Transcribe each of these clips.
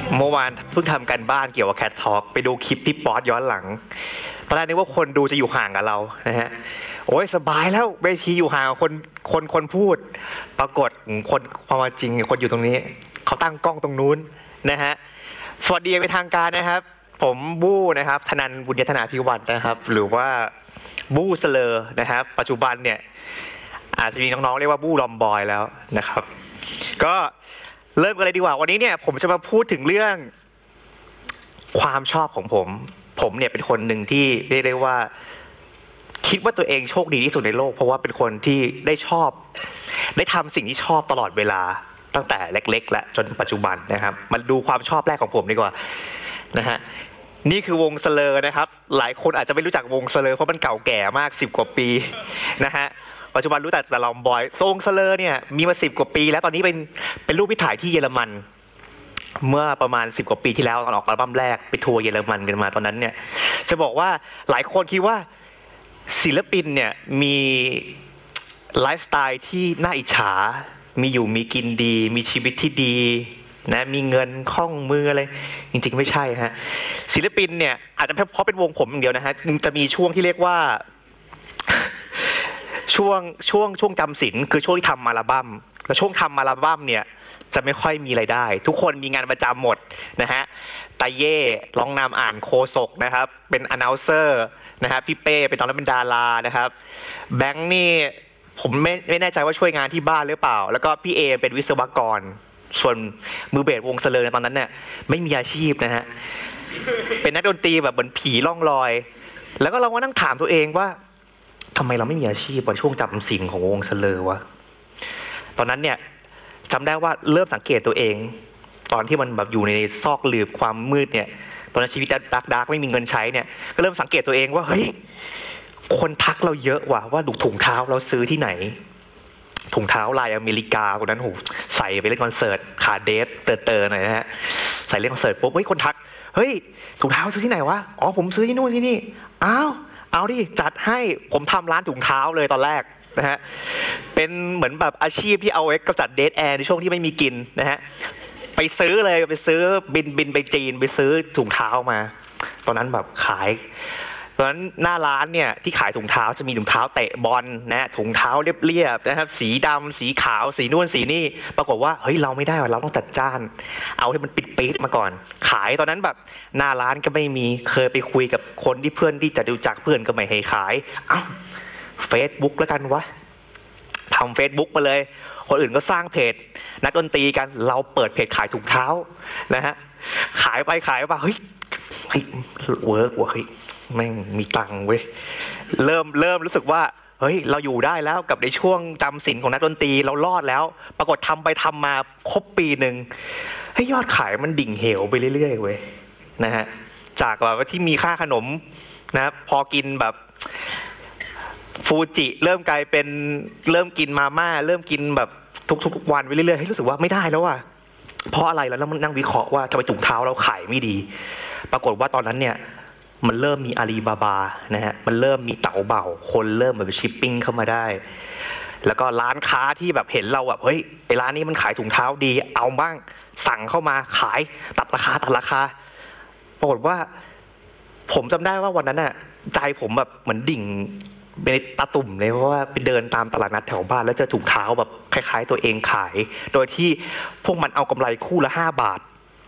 เมื่อวานเพิ่งทำการบ้านเกี่ยวกับแคททอล์กไปดูคลิปที่ป๊อตย้อนหลังตอนแรกนึกว่าคนดูจะอยู่ห่างกับเรานะฮะโอ้ยสบายแล้วเวทีอยู่ห่างกับคนพูดปรากฏคนความจริงคนอยู่ตรงนี้เขาตั้งกล้องตรงนู้นนะฮะสวัสดีเป็นทางการนะครับผมบู้นะครับธนันท์ บุญยธนาภิวัฒน์นะครับหรือว่าบู้เสลอนะครับปัจจุบันเนี่ยอาจจะมีน้องๆเรียกว่าบู้ลอมบอยแล้วนะครับก็เริ่มกันเลยดีกว่าวันนี้เนี่ยผมจะมาพูดถึงเรื่องความชอบของผมเนี่ยเป็นคนหนึ่งที่เรียกได้ว่าคิดว่าตัวเองโชคดีที่สุดในโลกเพราะว่าเป็นคนที่ได้ทำสิ่งที่ชอบตลอดเวลาตั้งแต่เล็กๆและจนปัจจุบันนะครับมาดูความชอบแรกของผมดีกว่านะฮะนี่คือวงเสลอนะครับหลายคนอาจจะไม่รู้จักวงเสลอเพราะมันเก่าแก่มาก10 กว่าปีนะฮะปัจจุบันรู้แต่ลอมบอยทรงเสลอเนี่ยมีมา10 กว่าปีแล้วตอนนี้เป็นรูปที่ถ่ายที่เยอรมันเมื่อประมาณ10 กว่าปีที่แล้วตอนออกอัลบั้มแรกไปทัวร์เยอรมันกันมาตอนนั้นเนี่ยจะบอกว่าหลายคนคิดว่าศิลปินเนี่ยมีไลฟ์สไตล์ที่น่าอิจฉามีอยู่มีกินดีมีชีวิตที่ดีนะมีเงินคล่องมืออะไรจริงๆไม่ใช่ฮะศิลปินเนี่ยอาจจะเพราะเป็นวงผมอย่างเดียวนะฮะจะมีช่วงที่เรียกว่าช่วงจำศีลคือช่วงที่ทำอัลบั้มแล้วช่วงทำอัลบั้มเนี่ยจะไม่ค่อยมีรายได้ทุกคนมีงานประจำหมดนะฮะตาเย่ร้องนำอ่านโคศกนะครับเป็นอนาลเซอร์นะครับพี่เป้เป็นตอนนั้นเป็นดารานะครับแบงค์นี่ผมไม่แน่ใจว่าช่วยงานที่บ้านหรือเปล่าแล้วก็พี่เอเป็นวิศวกรส่วนมือเบสวงเสลอในตอนนั้นเนี่ยไม่มีอาชีพนะฮะเป็นนักดนตรีแบบเหมือนผีล่องลอยแล้วก็เราก็นั่งถามตัวเองว่าทำไมเราไม่มีอาชีพในช่วงจำศีลของวงเสลอวะตอนนั้นเนี่ยจำได้ว่าเริ่มสังเกตตัวเองตอนที่มันแบบอยู่ในซอกหลืบความมืดเนี่ยตอนนั้นชีวิตดักไม่มีเงินใช้เนี่ยก็เริ่มสังเกตตัวเองว่าเฮ้ยคนทักเราเยอะว่ะว่าถุงเท้าเราซื้อที่ไหนถุงเท้าลายอเมริกาคนนั้นโหใส่ไปเล่นคอนเสิร์ตขาเดฟเตอร์หน่อยนะฮะใส่เล่นคอนเสิร์ตปุ๊บเฮ้ยคนทักเฮ้ยถุงเท้าซื้อที่ไหนวะอ๋อผมซื้อที่นู่นที่นี่อ้าวเอาดิจัดให้ผมทำร้านถุงเท้าเลยตอนแรกนะฮะเป็นเหมือนแบบอาชีพที่เอาไว้กำจัดเดทแอร์ในช่วงที่ไม่มีกินนะฮะไปซื้อเลยไปซื้อบินไปจีนไปซื้อถุงเท้ามาตอนนั้นแบบขายตอนนั้นหน้าร้านเนี่ยที่ขายถุงเท้าจะมีถุงเท้าเตะบอลนะถุงเท้าเรียบๆนะครับสีดำสีขาวสีนู่นสีนี่ปรากฏว่าเฮ้ยเราไม่ได้เราต้องจัดจ้านเอาให้มันปิดมาก่อนขายตอนนั้นแบบหน้าร้านก็ไม่มีเคยไปคุยกับคนที่เพื่อนที่จะรู้จักเพื่อนก็ไม่ให้ขายเอ้าเฟซบุ๊กแล้วกันวะทำเฟซบุ๊กมาเลยคนอื่นก็สร้างเพจนักดนตรีกันเราเปิดเพจขายถุงเท้านะฮะขายไปเฮ้ยเวิร์กว่ะเฮ้ยแม่งมีตังค์เว้ยเริ่มรู้สึกว่าเฮ้ยเราอยู่ได้แล้วกับในช่วงจำศีลของนักดนตรีเรารอดแล้วปรากฏทำไปทำมาครบปีหนึ่งให้ยอดขายมันดิ่งเหวไปเรื่อยๆเว้ยนะฮะจากแบบว่าที่มีค่าขนมนะพอกินแบบฟูจิเริ่มกลายเป็นเริ่มกินมาม่าเริ่มกินแบบทุกวันไปเรื่อยๆให้รู้สึกว่าไม่ได้แล้วว่ะเพราะอะไรแล้วมันนั่งวิเคราะห์ว่าทำไมถุงเท้าเราขายไม่ดีปรากฏว่าตอนนั้นเนี่ยมันเริ่มมีอาลีบาบานะฮะมันเริ่มมีเต๋าเบ่าคนเริ่มแบบชิปปิ้งเข้ามาได้แล้วก็ร้านค้าที่แบบเห็นเราแบบเฮ้ยไอ้ร้านนี้มันขายถุงเท้าดีเอาบ้างสั่งเข้ามาขายตัดราคาปรากฏว่าผมจำได้ว่าวันนั้นน่ะใจผมแบบเหมือนดิ่งเป็นตาตุ่มเลยเพราะว่าไปเดินตามตลาดนัดแถวบ้านแล้วเจอถุงเท้าแบบคล้ายๆตัวเองขายโดยที่พวกมันเอากำไรคู่ละ5 บาท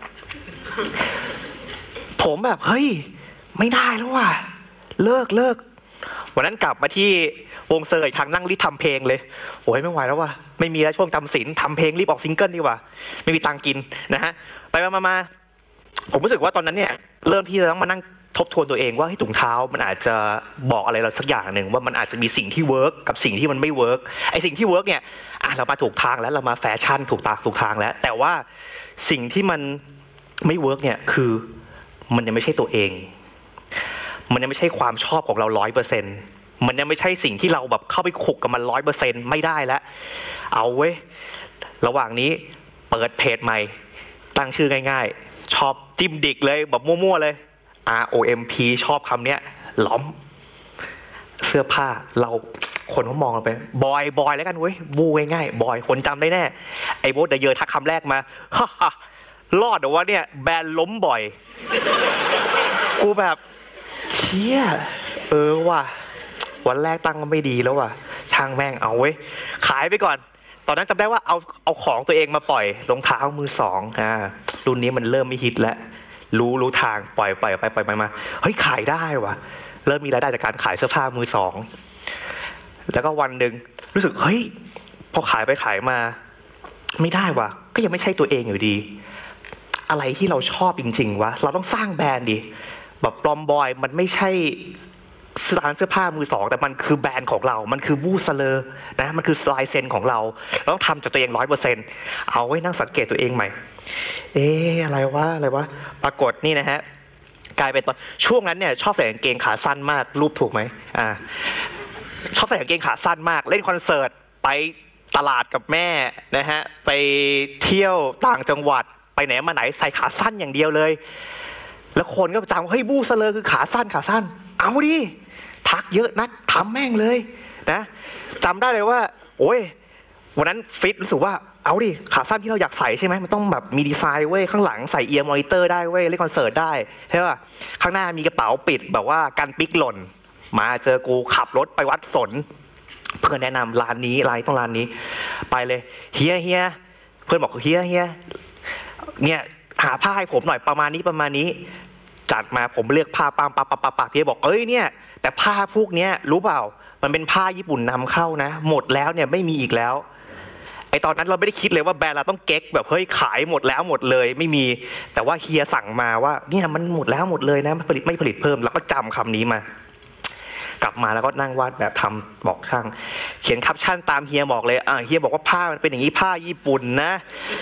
ผมแบบเฮ้ยไม่ได้แล้วว่ะเลิกวันนั้นกลับมาที่วงเซอร์อีกครั้งนั่งรีบทำเพลงเลยโอ้ยไม่ไหวแล้วว่ะไม่มีแล้วช่วงจำศีลทำเพลงรีบออกซิงเกิลดีกว่าไม่มีตังกินนะฮะไปมาผมรู้สึกว่าตอนนั้นเนี่ยเริ่มที่จะต้องมานั่งทบทวนตัวเองว่าถุงเท้ามันอาจจะบอกอะไรเราสักอย่างหนึ่งว่ามันอาจจะมีสิ่งที่เวิร์กกับสิ่งที่มันไม่เวิร์กไอสิ่งที่เวิร์กเนี่ยเรามาถูกทางแล้วเรามาแฟชั่นถูกทางแล้วแต่ว่าสิ่งที่มันไม่เวิร์กเนี่ยคือมันยังไม่ใช่ตัวเองมันยังไม่ใช่ความชอบของเรา100%มันยังไม่ใช่สิ่งที่เราแบบเข้าไปขุกกับมัน100%ไม่ได้แล้วเอาเว้ยระหว่างนี้เปิดเพจใหม่ตั้งชื่อง่ายๆชอบจิ้มดิกเลยแบบมั่วๆเลย ROMP ชอบคำเนี้ยล้อมเสื้อผ้าเราคนเขามองเราไปบอยแล้วกันเว้ยบูง่ายๆบอยคนจำได้แน่ไอ้โบ๊ทเดอะเยอทักคำแรกมาฮ่ารอดหรือว่าเนี่ยแบรนด์ล้มบ่อยกูแบบเชี่ยว่ะวันแรกตั้งก็ไม่ดีแล้วว่ะช่างแม่งเอาเว้ยขายไปก่อนตอนนั้นจำได้ว่าเอาของตัวเองมาปล่อยรองเท้ามือสองรุ่นนี้มันเริ่มไม่ฮิตแล้วรู้ทางปล่อยไปมาเฮ้ยขายได้ว่ะเริ่มมีรายได้จากการขายเสื้อผ้ามือสองแล้วก็วันหนึ่งรู้สึกเฮ้ยพอขายไปขายมาไม่ได้ว่ะก็ยังไม่ใช่ตัวเองอยู่ดีอะไรที่เราชอบจริงๆวะเราต้องสร้างแบรนด์ดิแบบปลอมบอยมันไม่ใช่ร้านเสื้อผ้ามือสองแต่มันคือแบรนด์ของเรามันคือบูสเลอร์นะมันคือลายเซ็นของเราต้องทำจากตัวเอง 100% เอาไว้นั่งสังเกตตัวเองใหม่อะไรวะปรากฏนี่นะฮะกลายเป็นตอนช่วงนั้นเนี่ยชอบใส่กางเกงขาสั้นมากรูปถูกไหมชอบใส่กางเกงขาสั้นมากเล่นคอนเสิร์ตไปตลาดกับแม่นะฮะไปเที่ยวต่างจังหวัดไปไหนมาไหนใส่ขาสั้นอย่างเดียวเลยแล้วคนก็จำเฮ้ยบูสเลอร์คือขาสั้นเอาดิทักเยอะนักทำแม่งเลยนะจำได้เลยว่าโอ้ยวันนั้นฟิตรู้สึกว่าเอาดิขาสั้นที่เราอยากใส่ใช่ไหมมันต้องแบบมีดีไซน์เว้ยข้างหลังใส่เอียร์มอนิเตอร์ได้เว้ยเล่นคอนเสิร์ตได้ใช่ป่ะข้างหน้ามีกระเป๋าปิดแบบว่ากันปิกหล่นมาเจอกูขับรถไปวัดสนเพื่อนแนะนำร้านนี้ต้องร้านนี้ไปเลยเฮียเพื่อนบอกเฮียเนี่ยหาผ้าให้ผมหน่อยประมาณนี้จัดมาผมเลือกผ้าปาพี่บอกเนี่ยแต่ผ้าพวกนี้รู้เปล่ามันเป็นผ้าญี่ปุ่นนำเข้านะหมดแล้วเนี่ยไม่มีอีกแล้วไอตอนนั้นเราไม่ได้คิดเลยว่าแบรนด์เราต้องเก๊กแบบเฮ้ยขายหมดแล้วหมดเลยไม่มีแต่ว่าเฮียสั่งมาว่าเนี่ยมันหมดแล้วหมดเลยนะไม่ผลิตเพิ่มแล้วก็จำคำนี้มากลับมาแล้วก็นั่งวาดแบบทำบอกช่างเขียนแคปชั่นตามเฮียบอกเลยเฮียบอกว่าผ้ามันเป็นอย่างนี้ผ้าญี่ปุ่นนะ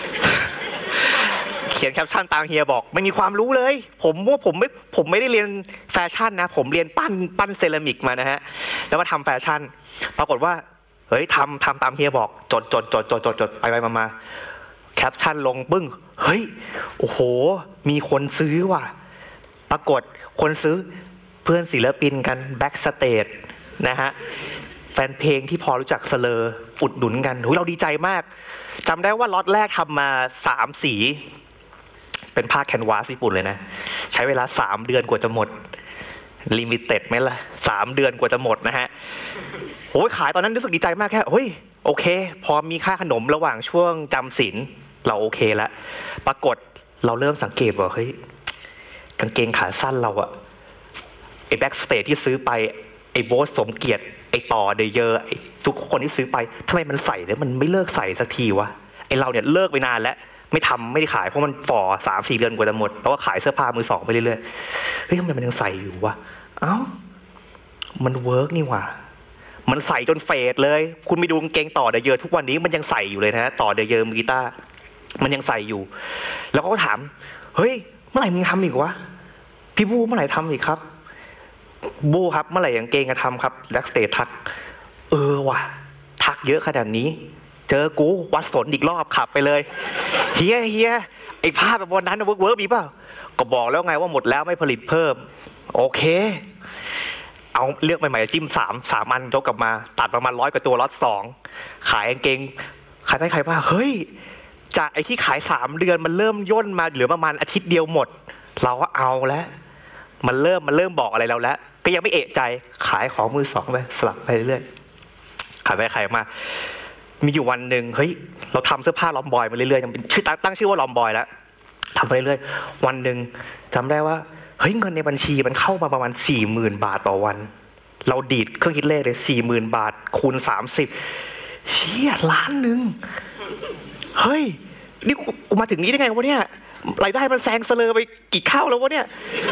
เขียนแคปชั่นตามเฮียบอกไม่มีความรู้เลยผมไม่ได้เรียนแฟชั่นนะผมเรียนปั้นเซรามิกมานะฮะแล้วมาทำแฟชั่นปรากฏว่าเฮ้ยทำตามเฮียบอกจดไปมาแคปชั่นลงปึ้งเฮ้ยโอ้โหมีคนซื้อว่ะปรากฏคนซื้อเพื่อนศิลปินกันแบ็กสเตจนะฮะแฟนเพลงที่พอรู้จักเสลออุดหนุนกันเราดีใจมากจำได้ว่าล็อตแรกทำมา3 สีเป็นผ้าแคนวาสญี่ปุ่นเลยนะใช้เวลา3 เดือนกว่าจะหมดลิมิเต็ดไหมล่ะ3 เดือนกว่าจะหมดนะฮะโอ้ยขายตอนนั้นรู้สึกดีใจมากแค่เฮ้ยโอเคพอมีค่าขนมระหว่างช่วงจำศีลเราโอเคแล้วปรากฏเราเริ่มสังเกตว่าเฮ้ยกางเกงขาสั้นเราอะไอ้แบ็กสเตจที่ซื้อไปไอ้โบ๊ทสมเกียรติไอ้ต่อเดเยอร์ทุกคนที่ซื้อไปทำไมมันใส่แล้วมันไม่เลิกใส่สักทีวะไอ้เราเนี่ยเลิกไปนานแล้วไม่ได้ขายเพราะมันฝ่อ3-4 เดือนกว่าจะหมดแล้วก็ขายเสื้อผ้ามือสองไปเรื่อยๆเฮ้ยทำไมมันยังใส่อยู่วะมันเวิร์กนี่หว่ามันใส่จนเฟดเลยคุณไปดูกางเกงต่อเดเยอร์ทุกวันนี้มันยังใส่อยู่เลยนะต่อเดเยอร์มือกีตาร์มันยังใส่อยู่แล้วก็ถามเฮ้ยเมื่อไหร่มึงทำอีกวะพี่บูเมื่อไหร่ทำอีกครับบูครับเมื่อไหร่กางเกงจะทำครับแบ็กสเตจทักว่ะทักเยอะขนาดนี้เจอกูวัดสนอีกรอบขับไปเลยเฮียไอ้ภาพแบบวันนั้นเวิร์กมีเปล่าก็บอกแล้วไงว่าหมดแล้วไม่ผลิตเพิ่มโอเคเอาเลือกใหม่ๆจิ้ม3 อันยกกลับมาตัดประมาณ100 กว่าตัวล็อต2ขายกางเกงขายไปขายมาเฮ้ยจากไอ้ที่ขาย3 เดือนมันเริ่มย่นมาเหลือประมาณอาทิตย์เดียวหมดเราก็เอาแล้วมันเริ่มบอกอะไรเราแล้วก็ยังไม่เอะใจขายของมือสองไปสลับไปเรื่อยขายไปขายมามีอยู่วันหนึ่งเฮ้ยเราทำเสื้อผ้าลอมบอยมาเรื่อยๆยังเป็นชื่อตั้งชื่อว่าลอมบอยแล้วทำไปเรื่อยวันหนึ่งจำได้ว่าเฮ้ยเงินในบัญชีมันเข้ามาประมาณ 40,000 บาทต่อวันเราดีดเครื่องคิดเลขเลย 40,000 บาทคูณ30เชี่ย1 ล้านเฮ้ยนี่กูมาถึงนี้ได้ไงวะเนี่ยรายได้มันแซงเสลอไปกี่เท่าแล้ววะเนี่ย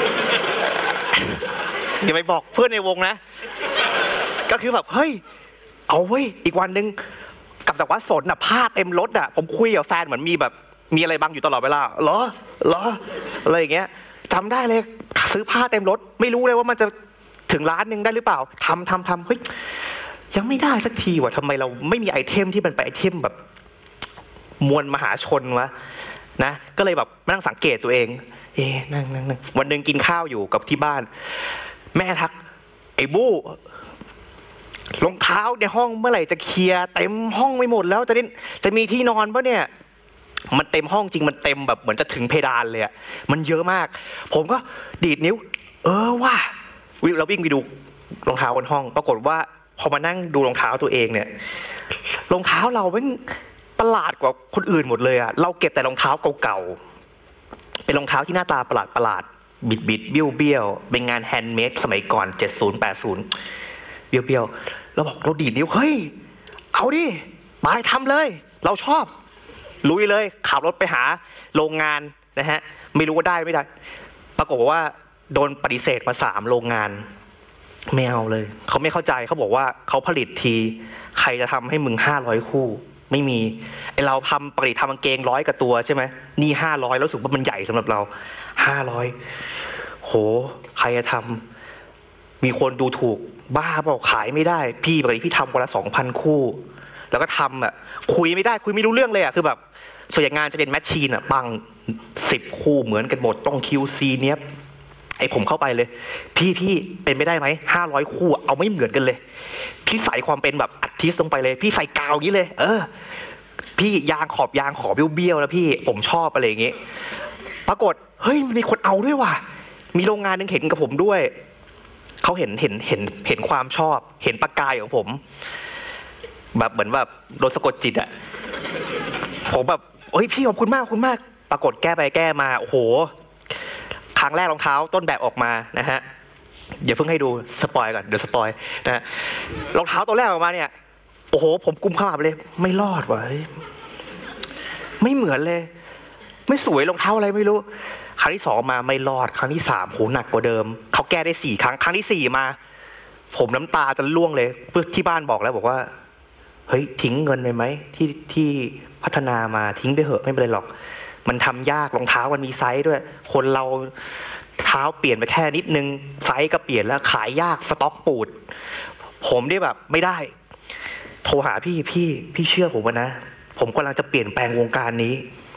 อย่าไปบอกเพื่อนในวงนะก็คือแบบเฮ้ยเอาเว้ยอีกวันนึงกลับจากวัดสนผ้าเต็มรถผมคุยกับแฟนเหมือนมีอะไรบังอยู่ตลอดเวลาเหรออะไรอย่างเงี้ยจำได้เลยซื้อผ้าเต็มรถไม่รู้เลยว่ามันจะถึง1 ล้านได้หรือเปล่าทำเฮ้ยยังไม่ได้สักทีว่ะทำไมเราไม่มีไอเทมที่มันเป็นไอเทมแบบมวลมหาชนวะนะก็เลยแบบนั่งสังเกตตัวเองนั่งวันหนึ่งกินข้าวอยู่กับที่บ้านแม่ทักไอ้บู้รองเท้าในห้องเมื่อไหร่จะเคลียร์เต็มห้องไม่หมดแล้วจะมีที่นอนปะเนี่ยมันเต็มห้องจริงมันเต็มแบบเหมือนจะถึงเพดานเลยอะมันเยอะมาก ผมก็ดีดนิ้วว่าเราวิ่งไปดูรองเท้าบนห้องปรากฏว่าพอมานั่งดูรองเท้าตัวเองเนี่ยรองเท้าเราเป็นประหลาดกว่าคนอื่นหมดเลยอะเราเก็บแต่รองเท้าเก่าๆเป็นรองเท้าที่หน้าตาประหลาดบิดเบี้ยวเป็นงานแฮนด์เมดสมัยก่อน70 80เบี้ยวเราบอกเราดีดนิ้วเฮ้ยเอาดิไปทำเลยเราชอบลุยเลยขับรถไปหาโรงงานนะฮะไม่รู้ว่าได้ไม่ได้ปรากฏว่าโดนปฏิเสธมา3 โรงงานไม่เอาเลยเขาไม่เข้าใจเขาบอกว่าเขาผลิตทีใครจะทำให้มึง500 คู่ไม่มีไอเราปกติทำกางเกง100 กว่าตัวใช่ไหมนี่500แล้วรู้สึกว่ามันใหญ่สำหรับเรา500โหใครจะทำมีคนดูถูกบ้าเปล่าขายไม่ได้พี่ปกติพี่ทำวันละ 2,000 คู่แล้วก็ทำอ่ะคุยไม่ได้คุยไม่รู้เรื่องเลยอ่ะคือแบบส่วนใหญ่งานจะเป็นแมชชีนอ่ะปัง10 คู่เหมือนกันหมดต้อง QC เนี้ยไอผมเข้าไปเลยพี่เป็นไม่ได้ไหม500 คู่เอาไม่เหมือนกันเลยพี่ใส่ความเป็นแบบอาร์ติสต์ลงไปเลยพี่ใส่กาวอย่างนี้เลยพี่ยางขอบเบี้ยวแล้วพี่ผมชอบอะไรอย่างงี้ปรากฏเฮ้ยมีคนเอาด้วยว่ะมีโรงงานนึงเห็นกับผมด้วยเขาเห็นความชอบเห็นประกายของผมแบบเหมือนแบบโดนสะกดจิตอะผมแบบเฮ้ยพี่ขอบคุณมากปรากฏแก้ไปแก้มาโอ้โหครั้งแรกรองเท้าต้นแบบออกมานะฮะอย่าเพิ่งให้ดูสปอยก่อนเดี๋ยวสปอยนะฮะรองเท้าตัวแรกออกมาเนี่ยโอ้โหผมกุมขมับเลยไม่รอดว่ะไม่เหมือนเลยไม่สวยรองเท้าอะไรไม่รู้ครั้งที่2มาไม่รอดครั้งที่3โหหนักกว่าเดิมเขาแก้ได้4 ครั้งที่4มาผมน้ำตาจะร่วงเลยเพื่อที่บ้านบอกแล้วบอกว่าเฮ้ยทิ้งเงินไปไหมที่พัฒนามาทิ้งไปเหอะไม่เป็นไรหรอกมันทำยากรองเท้ามันมีไซส์ด้วยคนเราเท้าเปลี่ยนไปแค่นิดนึงไซส์ก็เปลี่ยนแล้วขายยากสต็อกปูดผมได้แบบไม่ได้โทรหาพี่เชื่อผมนะผมกำลังจะเปลี่ยนแปลงวงการนี้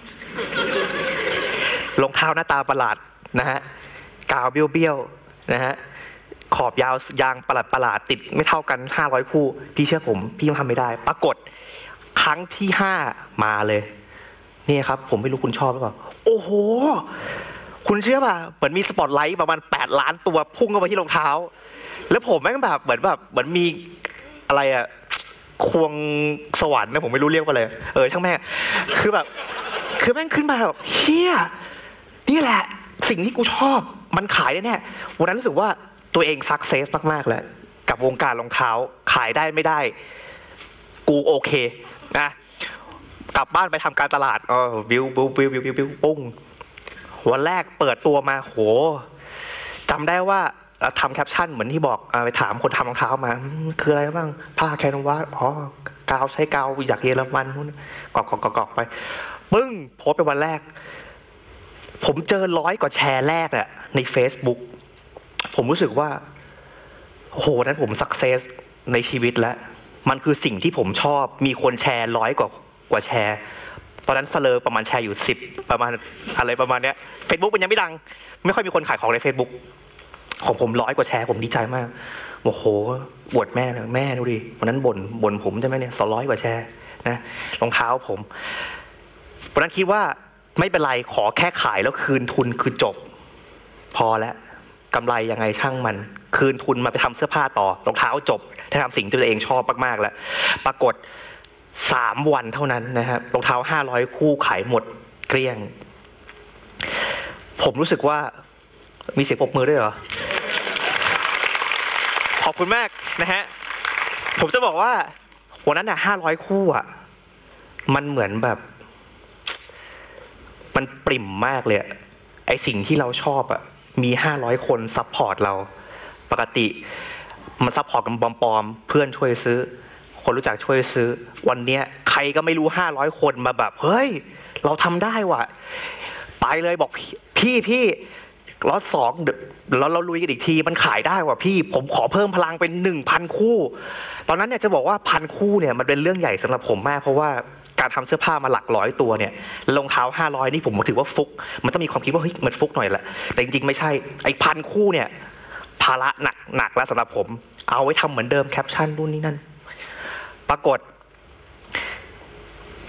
รองเท้าหน้าตาประหลาดนะฮะกาวเบี้ยวนะฮะขอบยาวยางประหลาดติดไม่เท่ากัน500 คู่พี่เชื่อผมพี่ยังทำไม่ได้ปรากฏครั้งที่5มาเลยนี่ครับผมไม่รู้คุณชอบหรือเปล่าโอ้โหคุณเชื่อป่ะเหมือนมีสปอตไลท์ประมาณ8 ล้านตัวพุ่งเข้ามาที่รองเท้าแล้วผมแม่งแบบเหมือนมีอะไรอะควงสวรรค์นะผมไม่รู้เรียกว่าอะไรช่างแม่คือแบบคือแม่งขึ้นมาแบบเฮียนี่แหละสิ่งที่กูชอบมันขายได้แน่วันนั้นรู้สึกว่าตัวเองซักเซสมากๆแล้วกับวงการรองเท้าขายได้ไม่ได้กูโอเคนะกลับบ้านไปทำการตลาดบิวปุ้งวันแรกเปิดตัวมาโหจำได้ว่าทำแคปชั่นเหมือนที่บอกไปถามคนทำรองเท้ามาคืออะไรบ้างผ้าแคนวาสกาวใช้กาวอยากเยอรมันนู่นกอกไปปึ้งโพสไปวันแรกผมเจอ100 กว่าแชร์แรกอะใน Facebook ผมรู้สึกว่าโหนั้นผมสักเซสในชีวิตแล้วมันคือสิ่งที่ผมชอบมีคนแชร์100 กว่าแชร์ตอนนั้นเสลอประมาณแชร์อยู่10ประมาณอะไรประมาณเนี้ย Facebook มันยังไม่ดังไม่ค่อยมีคนขายของใน Facebook ของผม100 กว่าแชร์ผมดีใจมากโอ้โหอวดแม่เลยแม่ดูดิวันนั้นบ่นผมใช่ไหมเนี่ย200 กว่าแชร์นะรองเท้าผมวันนั้นคิดว่าไม่เป็นไรขอแค่ขายแล้วคืนทุนคือจบพอแล้วกำไรยังไงช่างมันคืนทุนมาไปทำเสื้อผ้าต่อรองเท้าจบถ้าทำสิ่งที่ตัวเองชอบมากๆแล้วปรากฏ3 วันเท่านั้นนะครับรองเท้า500 คู่ขายหมดเกลี้ยงผมรู้สึกว่ามีเสียงปรบมือด้วยเหรอขอบคุณมากนะฮะผมจะบอกว่าวันนั้น500 คู่อ่ะมันเหมือนแบบมันปริ่มมากเลยไอสิ่งที่เราชอบอ่ะมี500 คนซัพพอร์ตเราปกติมันซัพพอร์ตกันปลอมๆเพื่อนช่วยซื้อคนรู้จักช่วยซื้อวันเนี้ยใครก็ไม่รู้500 คนมาแบบเฮ้ยเราทำได้ว่ะไปเลยบอกพี่ล็อต2แล้วเราลุยกันอีกทีมันขายได้ว่ะพี่ผมขอเพิ่มพลังเป็น 1,000 คู่ตอนนั้นเนี่ยจะบอกว่า1,000 คู่เนี่ยมันเป็นเรื่องใหญ่สำหรับผมมากเพราะว่าการทำเสื้อผ้ามาหลักร้อยตัวเนี่ยรองเท้า500นี่ผมถือว่าฟุกมันต้องมีความคิดว่าเฮ้ยมันฟุกหน่อยแหละแต่จริงๆไม่ใช่ไอ้1,000 คู่เนี่ยภาระหนักแล้วสำหรับผมเอาไว้ทำเหมือนเดิมแคปชั่นรุ่นนี้นั่นปรากฏ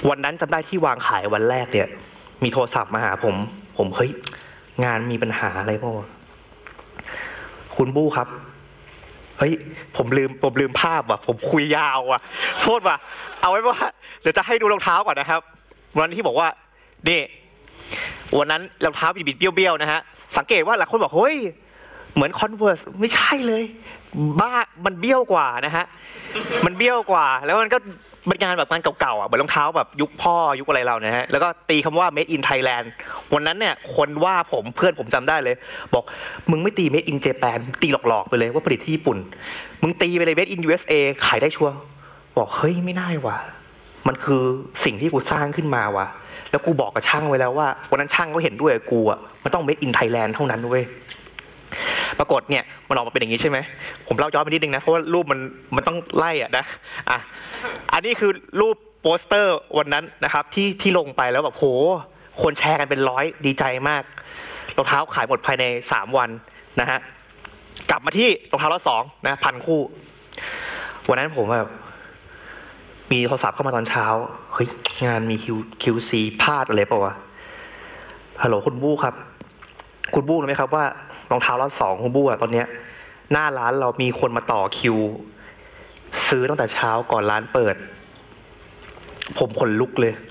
วันนั้นจำได้ที่วางขายวันแรกเนี่ยมีโทรศัพท์มาหาผมเฮ้ยงานมีปัญหาอะไรเปล่าคุณบู้ครับเฮ้ยผมลืมภาพว่ะผมคุยยาวว่ะโทษว่ะเอาไว้ว่าเดี๋ยวจะให้ดูรองเท้าก่อนนะครับวันนั้นที่บอกว่านี่วันนั้นรองเท้าบิดเบี้ยวๆนะฮะสังเกตว่าหลายคนบอกเฮ้ยเหมือน Converse ไม่ใช่เลยบ้ามันเบี้ยวกว่านะฮะมันเบี้ยวกว่าแล้วมันก็เป็นงานแบบงานเก่าๆอ่ะเหมือนรองเท้าแบบยุคพ่อยุคอะไรเรานะฮะแล้วก็ตีคำว่า Made in Thailand วันนั้นเนี่ยคนว่าผมเพื่อนผมจำได้เลยบอกมึงไม่ตี Made in Japan ตีหลอกๆไปเลยว่าผลิตที่ญี่ปุ่นมึงตีไปเลย Made in USA ขายได้ชัวร์บอกเฮ้ยไม่ได้ว่ะมันคือสิ่งที่กูสร้างขึ้นมาว่ะแล้วกูบอกกับช่างไว้แล้วว่าวันนั้นช่างก็เห็นด้วยกูอ่ะมันต้อง Made in Thailand เท่านั้นเว้ยปรากฏเนี่ยมันออกมาเป็นอย่างนี้ใช่ไหมผมเล่าย้อนไปนิดนึงนะเพราะว่ารูปมันต้องไล่อ่ะนะอันนี้คือรูปโปสเตอร์วันนั้นนะครับที่ลงไปแล้วแบบโหคนแชร์กันเป็น100ดีใจมากรองเท้าขายหมดภายใน3วันนะฮะกลับมาที่รองเท้ารอบ2นะ1,000 คู่วันนั้นผมแบบมีโทรศัพท์เข้ามาตอนเช้าเฮ้ยงานมีQC พลาดอะไรเปล่าวะฮัลโหลคุณบู้ครับคุณบู้รู้ไหมครับว่ารองเท้ารอบ2คุณบู้อะตอนเนี้ยหน้าร้านเรามีคนมาต่อคิวซื้อตั้งแต่เช้าก่อนร้านเปิดผมขนลุกเลย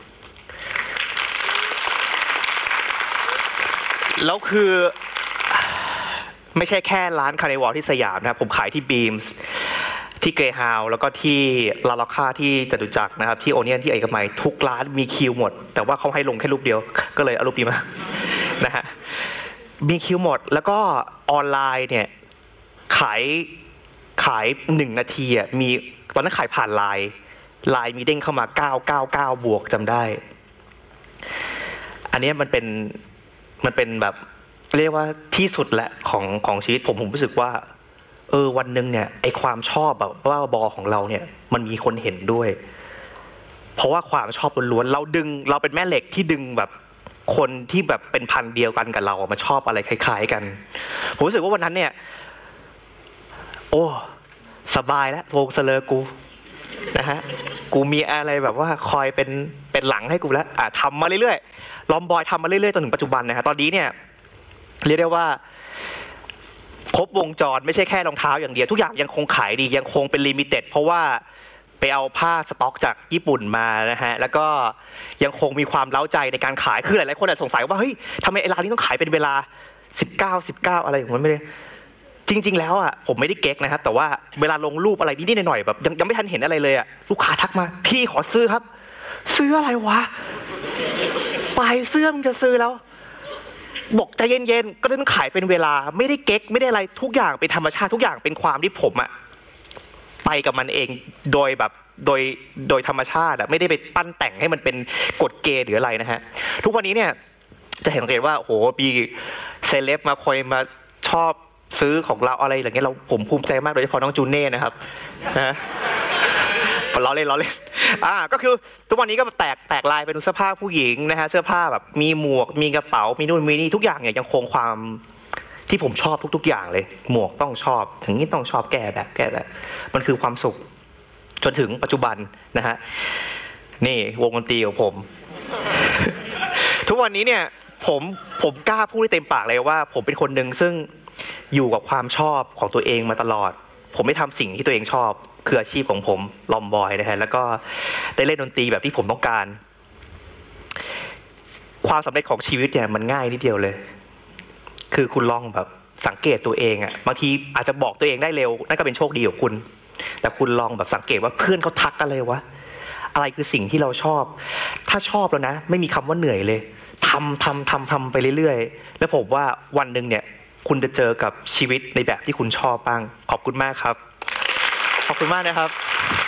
แล้วคือไม่ใช่แค่ร้านคาร์นิวัลที่สยามนะครับผมขายที่บีมส์ที่เกรฮาวแล้วก็ที่ลาลาค่าที่จตุจักรนะครับที่โอเนียนที่เอกมัยทุกร้านมีคิวหมดแต่ว่าเขาให้ลงแค่รูปเดียวก็เลยเอารูปนี้มานะฮะมีคิวหมดแล้วก็ออนไลน์เนี่ยขาย1 นาทีอ่ะมีตอนนั้นขายผ่านไลน์มีเด้งเข้ามา999บวกจำได้อันนี้มันเป็นแบบเรียกว่าที่สุดแหละของชีวิตผมรู้สึกว่าวันหนึ่งเนี่ยไอความชอบแบบว่าบอของเราเนี่ยมันมีคนเห็นด้วยเพราะว่าความชอบล้วนๆเราเป็นแม่เหล็กที่ดึงแบบคนที่แบบเป็นพันธุ์เดียวกันกับเรามาชอบอะไรคล้ายๆกันผมรู้สึกว่าวันนั้นเนี่ยโอ้สบายแล้ววงเสลอกูนะฮะกูมีอะไรแบบว่าคอยเป็นหลังให้กูแล้วทำมาเรื่อยๆลอมบอยทำมาเรื่อยๆจนถึงปัจจุบันนะฮะตอนนี้เนี่ยเรียกได้ว่าครบวงจรไม่ใช่แค่รองเท้าอย่างเดียวทุกอย่างยังคงขายดียังคงเป็นลิมิเต็ดเพราะว่าไปเอาผ้าสต็อกจากญี่ปุ่นมานะฮะแล้วก็ยังคงมีความเล้าใจในการขายคือหลายๆคนสงสัยว่าเฮ้ยทำไมร้านนี้ต้องขายเป็นเวลา19อะไรอย่างนั้นไม่ได้จริงๆแล้วอ่ะผมไม่ได้เก๊กนะครับแต่ว่าเวลาลงรูปอะไรนิดๆหน่อยๆแบบยังไม่ทันเห็นอะไรเลยอ่ะลูกค้าทักมาพี่ขอซื้อครับซื้ออะไรวะปลายเสื้อมึงจะซื้อแล้วบอกใจเย็นๆก็ต้องขายเป็นเวลาไม่ได้เก๊กไม่ได้อะไรทุกอย่างเป็นธรรมชาติทุกอย่างเป็นความที่ผมอ่ะไปกับมันเองโดยแบบโดยธรรมชาติอ่ะไม่ได้ไปปั้นแต่งให้มันเป็นกฎเกณฑ์หรืออะไรนะฮะทุกวันนี้เนี่ยจะเห็นว่าโอ้โหมีเซเลบมาคอยมาชอบซื้อของเราอะไรอย่างเงี้ยผมภูมิใจมากโดยเฉพาะน้องจูเน่นะครับนะเราเล่นก็คือทุกวันนี้ก็แตกลายเป็นเสื้อผ้าผู้หญิงนะฮะเสื้อผ้าแบบมีหมวกมีกระเป๋ามีนู่นมีนี่ทุกอย่างเนี่ยยังคงความที่ผมชอบทุกอย่างเลยหมวกต้องชอบถึงนี้ต้องชอบแก้แบบมันคือความสุขจนถึงปัจจุบันนะฮะนี่วงดนตรีของผม ทุกวันนี้เนี่ยผมกล้าพูดได้เต็มปากเลยว่าผมเป็นคนหนึ่งซึ่งอยู่กับความชอบของตัวเองมาตลอดผมไม่ทำสิ่งที่ตัวเองชอบคืออาชีพของผมลอมบอยนะฮะแล้วก็ได้เล่นดนตรีแบบที่ผมต้องการความสำเร็จของชีวิตเนี่ยมันง่ายนิดเดียวเลยคือคุณลองแบบสังเกตตัวเองอ่ะบางทีอาจจะบอกตัวเองได้เร็วนั่นก็เป็นโชคดีของคุณแต่คุณลองแบบสังเกตว่าเพื่อนเขาทักอะไรวะอะไรคือสิ่งที่เราชอบถ้าชอบแล้วนะไม่มีคำว่าเหนื่อยเลยทำไปเรื่อยๆแล้วผมว่าวันหนึ่งเนี่ยคุณจะเจอกับชีวิตในแบบที่คุณชอบบ้างขอบคุณมากครับขอบคุณมากนะครับ